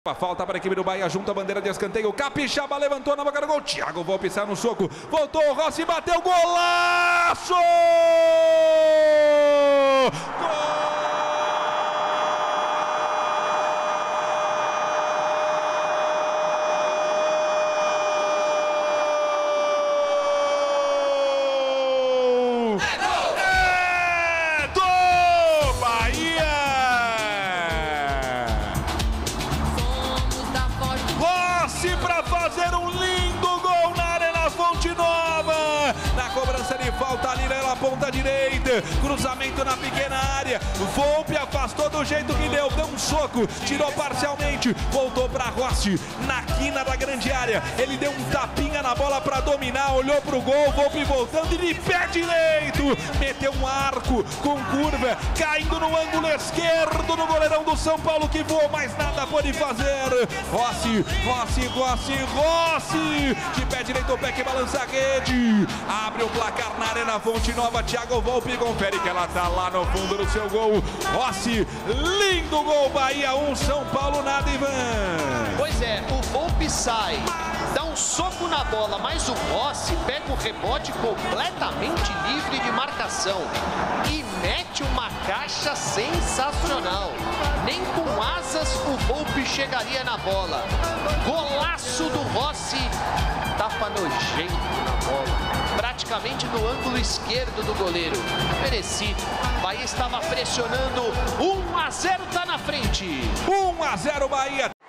A falta para a equipe do Bahia, junto à bandeira de escanteio. Capixaba levantou na boca do gol. Thiago Volpi saiu no soco. Voltou o Rossi, bateu. Golaço! Gol! Para fazer um lindo gol na Arena Fonte Nova, na cobrança de falta ali na ponta direita, cruzamento na pequena área, Volpi afastou do jeito que deu um soco, tirou parcialmente, voltou para Rossi, na quina da grande área, ele deu um tapinha na bola para dominar, olhou para o gol, Volpi voltando e de pé direito, meteu um arco com curva, caindo no ângulo esquerdo do goleirão do São Paulo que voou, mas nada pôde fazer. Rossi, de pé direito, o pé que balança a rede, abre o placar na Arena Fonte Nova. Thiago Volpi confere que ela tá lá no fundo do seu gol. Rossi, lindo gol, Bahia 1, São Paulo nada, Ivan. Pois é, o Volpi sai, dá um soco na bola, mas o Rossi pega o rebote completamente livre de marcação e mete uma caixa sensacional. Nem com asas o Volpi chegaria na bola. Golaço do Rossi, tapa nojento na bola, praticamente no ângulo esquerdo do goleiro. Merecido. Bahia estava pressionando. 1-0, tá na frente. 1-0 Bahia.